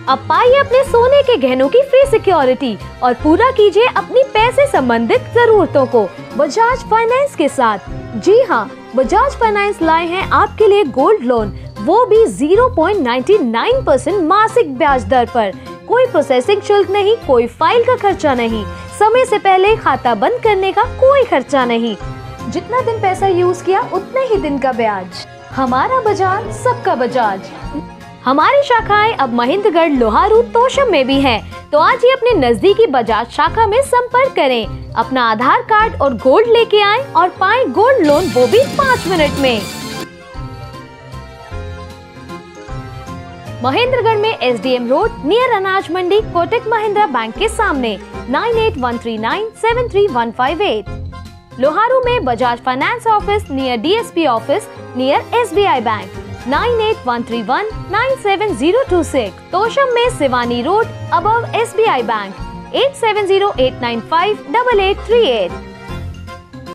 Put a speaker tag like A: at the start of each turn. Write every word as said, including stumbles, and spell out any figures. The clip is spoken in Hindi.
A: अब पाइए अपने सोने के गहनों की फ्री सिक्योरिटी और पूरा कीजिए अपनी पैसे संबंधित जरूरतों को बजाज फाइनेंस के साथ। जी हाँ, बजाज फाइनेंस लाए हैं आपके लिए गोल्ड लोन, वो भी zero point nine nine percent मासिक ब्याज दर पर। कोई प्रोसेसिंग शुल्क नहीं, कोई फाइल का खर्चा नहीं, समय से पहले खाता बंद करने का कोई खर्चा नहीं। जितना दिन पैसा यूज किया उतने ही दिन का ब्याज। हमारा बजाज, सबका बजाज। हमारी शाखाएं अब महेंद्रगढ़, लोहारू, तोशम में भी हैं। तो आज ही अपने नजदीकी बजाज शाखा में संपर्क करें, अपना आधार कार्ड और गोल्ड लेके आएं और पाएं गोल्ड लोन, वो भी पाँच मिनट में। महेंद्रगढ़ में S D M road near Anaj Mandi, Kotak Mahindra bank के सामने, nine eight one three nine seven three one five eight. Loharu में Bajaj finance office near D S P office near S B I bank, nine eight one three one nine seven zero two six. Tosham में Siwani road above S B I bank, eight seven zero eight nine five eight eight three eight.